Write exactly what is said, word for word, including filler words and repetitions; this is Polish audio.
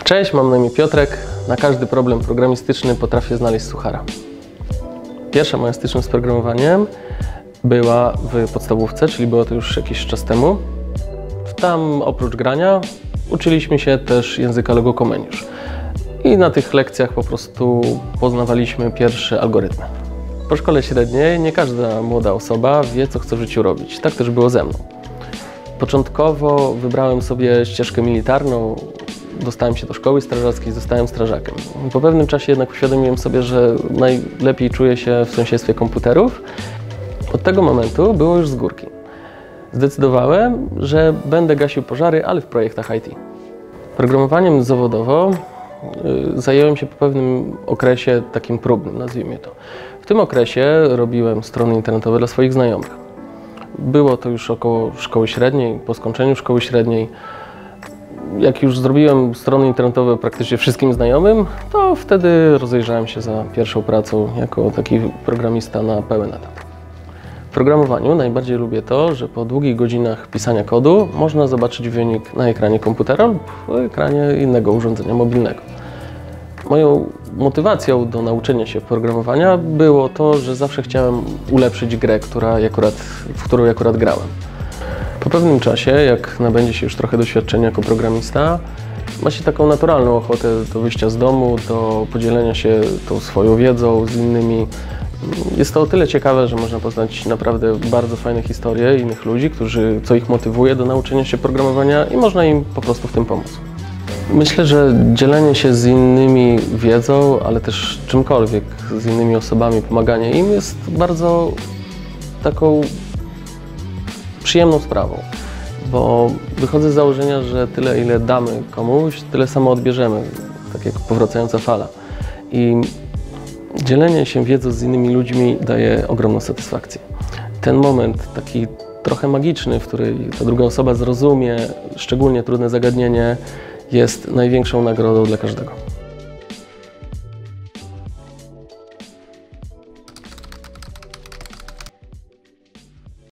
Cześć, mam na imię Piotrek. Na każdy problem programistyczny potrafię znaleźć suchara. Pierwsza moja styczność z programowaniem była w podstawówce, czyli było to już jakiś czas temu. Tam oprócz grania uczyliśmy się też języka Lego Comenius. I na tych lekcjach po prostu poznawaliśmy pierwsze algorytmy. Po szkole średniej nie każda młoda osoba wie, co chce w życiu robić. Tak też było ze mną. Początkowo wybrałem sobie ścieżkę militarną, dostałem się do szkoły strażackiej, zostałem strażakiem. Po pewnym czasie jednak uświadomiłem sobie, że najlepiej czuję się w sąsiedztwie komputerów. Od tego momentu było już z górki. Zdecydowałem, że będę gasił pożary, ale w projektach I T. Programowaniem zawodowo y, zająłem się po pewnym okresie takim próbnym, nazwijmy to. W tym okresie robiłem strony internetowe dla swoich znajomych. Było to już około szkoły średniej, po skończeniu szkoły średniej. Jak już zrobiłem strony internetowe praktycznie wszystkim znajomym, to wtedy rozejrzałem się za pierwszą pracą jako taki programista na pełen etat. W programowaniu najbardziej lubię to, że po długich godzinach pisania kodu można zobaczyć wynik na ekranie komputera lub ekranie innego urządzenia mobilnego. Moją motywacją do nauczenia się programowania było to, że zawsze chciałem ulepszyć grę, która akurat, w którą akurat grałem. Po pewnym czasie, jak nabędzie się już trochę doświadczenia jako programista, ma się taką naturalną ochotę do wyjścia z domu, do podzielenia się tą swoją wiedzą z innymi. Jest to o tyle ciekawe, że można poznać naprawdę bardzo fajne historie innych ludzi, którzy, co ich motywuje do nauczenia się programowania i można im po prostu w tym pomóc. Myślę, że dzielenie się z innymi wiedzą, ale też czymkolwiek, z innymi osobami, pomaganie im jest bardzo taką przyjemną sprawą, bo wychodzę z założenia, że tyle, ile damy komuś, tyle samo odbierzemy, tak jak powracająca fala. I dzielenie się wiedzą z innymi ludźmi daje ogromną satysfakcję. Ten moment taki trochę magiczny, w którym ta druga osoba zrozumie szczególnie trudne zagadnienie, jest największą nagrodą dla każdego.